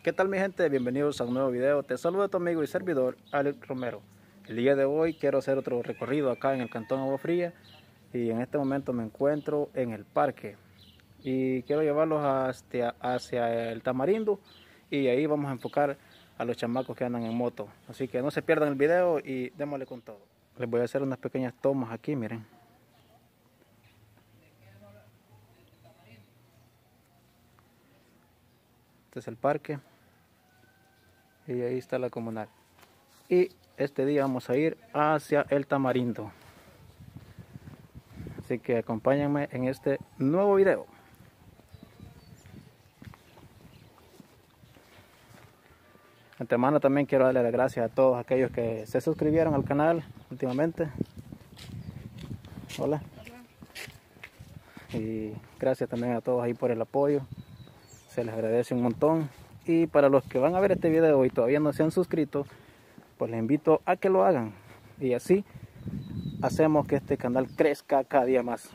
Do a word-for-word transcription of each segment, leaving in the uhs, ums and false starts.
¿Qué tal mi gente? Bienvenidos a un nuevo video. Te saluda tu amigo y servidor Alex Romero. El día de hoy quiero hacer otro recorrido acá en el cantón Agua Fría y en este momento me encuentro en el parque y quiero llevarlos hacia, hacia el Tamarindo y ahí vamos a enfocar a los chamacos que andan en moto. Así que no se pierdan el video y démosle con todo. Les voy a hacer unas pequeñas tomas aquí, miren. Este es el parque y ahí está la comunal. Y este día vamos a ir hacia el Tamarindo. Así que acompáñenme en este nuevo video. De antemano también quiero darle las gracias a todos aquellos que se suscribieron al canal últimamente. Hola. Y gracias también a todos ahí por el apoyo. Se les agradece un montón. Y para los que van a ver este video y todavía no se han suscrito, pues les invito a que lo hagan. Y así hacemos que este canal crezca cada día más.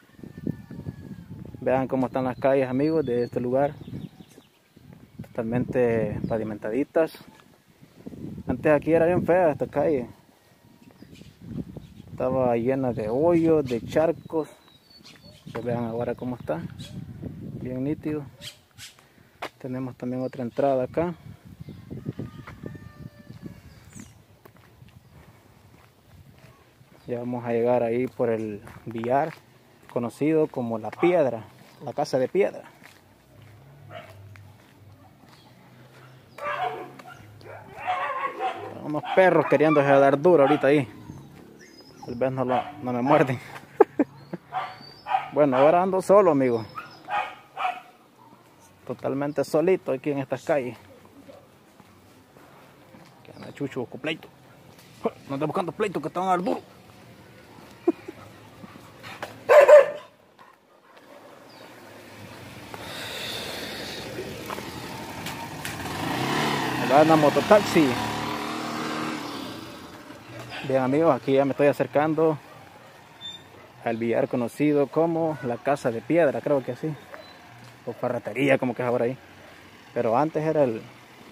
Vean cómo están las calles, amigos, de este lugar. Totalmente pavimentaditas. Antes aquí era bien fea esta calle. Estaba llena de hoyos, de charcos. Pues vean ahora cómo está. Bien nítido. Tenemos también otra entrada acá. Ya vamos a llegar ahí por el billar, conocido como La Piedra, la Casa de Piedra. Unos perros queriendo dar duro ahorita ahí. Tal vez no, lo, no me muerden. Bueno, ahora ando solo, amigo. Totalmente solito aquí en estas calles. Que anda chucho con pleito. No anda buscando pleito que te van a dar duro. Acá anda mototaxi. Bien amigos, aquí ya me estoy acercando al billar conocido como la Casa de Piedra, creo que así. O ferretería, como que es ahora ahí. Pero antes era el,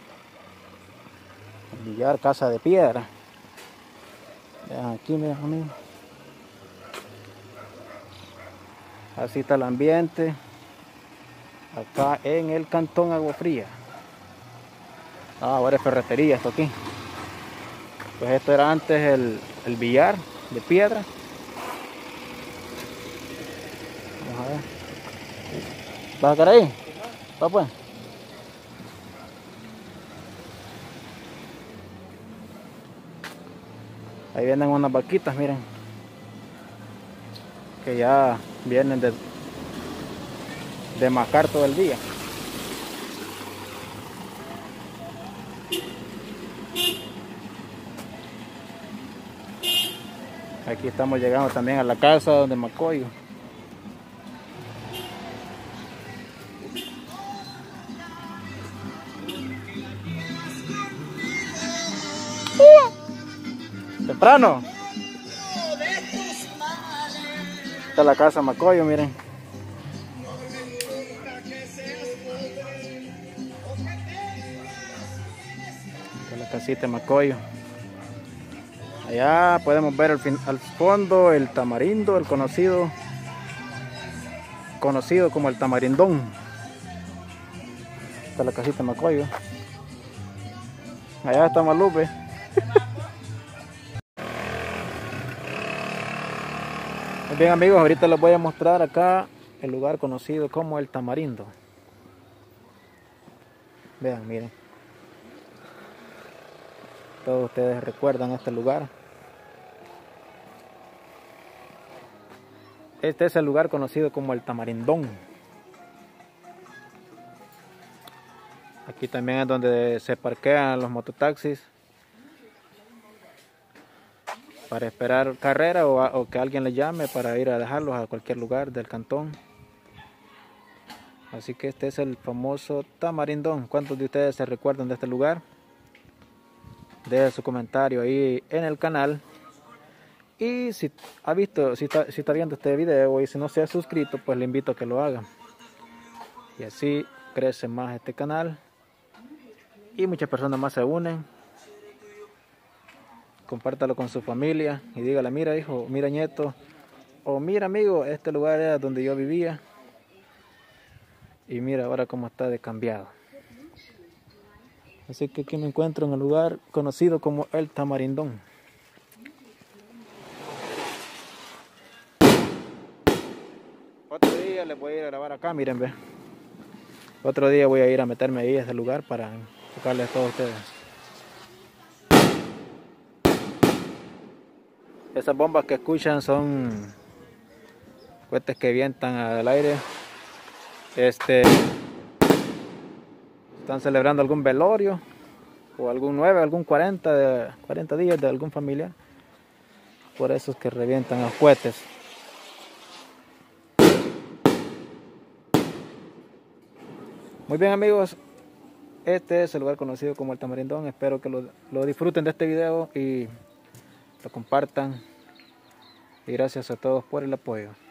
el billar Casa de Piedra. Vean aquí, miren amigos. Así está el ambiente acá en el cantón Agua Fría. Ah, ahora es ferretería esto aquí. Pues esto era antes el, el billar de piedra. Vamos a ver. ¿Vas a quedar ahí? Va pues. Ahí vienen unas vaquitas, miren. Que ya vienen de, de macar todo el día. Aquí estamos llegando también a la casa de Macoyo. Temprano. Esta es la casa Macoyo, miren. Esta es la casita de Macoyo. Allá podemos ver al, fin, al fondo el Tamarindo, el conocido conocido como el Tamarindón. Esta es la casita de Macoyo. Allá está Malupe. Bien amigos, ahorita les voy a mostrar acá el lugar conocido como el Tamarindo. Vean, miren. Todos ustedes recuerdan este lugar. Este es el lugar conocido como el Tamarindón. Aquí también es donde se parquean los mototaxis para esperar carrera o, a, o que alguien les llame para ir a dejarlos a cualquier lugar del cantón. Así que este es el famoso Tamarindón. ¿Cuántos de ustedes se recuerdan de este lugar? Dejen su comentario ahí en el canal. Y si ha visto, si está, si está viendo este video y si no se ha suscrito, pues le invito a que lo haga. Y así crece más este canal y muchas personas más se unen. Compártalo con su familia y dígale, mira hijo, mira nieto, o mira amigo, este lugar era donde yo vivía y mira ahora cómo está de cambiado. Así que aquí me encuentro en el lugar conocido como El Tamarindón. Otro día les voy a ir a grabar acá, miren, ve. Otro día voy a ir a meterme ahí a ese lugar para tocarles a todos ustedes. Esas bombas que escuchan son cohetes que vientan al aire. Este, están celebrando algún velorio o algún nueve, algún cuarenta, de, cuarenta días de algún familiar. Por eso es que revientan los cohetes. Muy bien amigos, este es el lugar conocido como El Tamarindón. Espero que lo, lo disfruten de este video y lo compartan. Y gracias a todos por el apoyo.